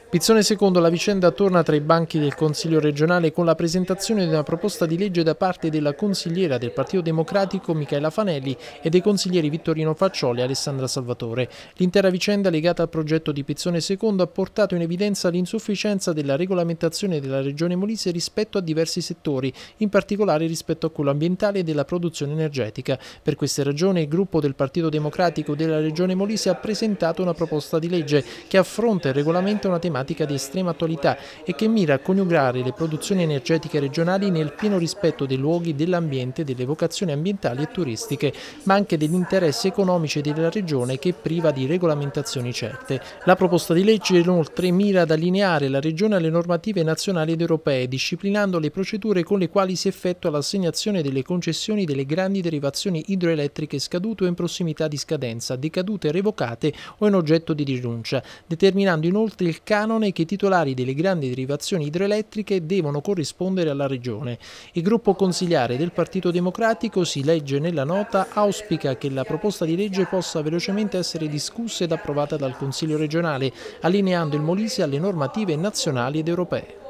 Pizzone secondo, la vicenda torna tra i banchi del Consiglio regionale con la presentazione di una proposta di legge da parte della consigliera del Partito Democratico Michaela Fanelli e dei consiglieri Vittorino Faccioli e Alessandra Salvatore. L'intera vicenda legata al progetto di Pizzone secondo ha portato in evidenza l'insufficienza della regolamentazione della Regione Molise rispetto a diversi settori, in particolare rispetto a quello ambientale e della produzione energetica. Per queste ragioni il gruppo del Partito Democratico della Regione Molise ha presentato una proposta di legge che affronta e regolamenta una tematica di estrema attualità e che mira a coniugare le produzioni energetiche regionali nel pieno rispetto dei luoghi, dell'ambiente, delle vocazioni ambientali e turistiche, ma anche degli interessi economici della regione che è priva di regolamentazioni certe. La proposta di legge inoltre mira ad allineare la regione alle normative nazionali ed europee, disciplinando le procedure con le quali si effettua l'assegnazione delle concessioni delle grandi derivazioni idroelettriche scadute o in prossimità di scadenza, decadute, revocate o in oggetto di rinuncia, determinando inoltre il canone che i titolari delle grandi derivazioni idroelettriche devono corrispondere alla Regione. Il gruppo consigliare del Partito Democratico, si legge nella nota, auspica che la proposta di legge possa velocemente essere discussa ed approvata dal Consiglio regionale, allineando il Molise alle normative nazionali ed europee.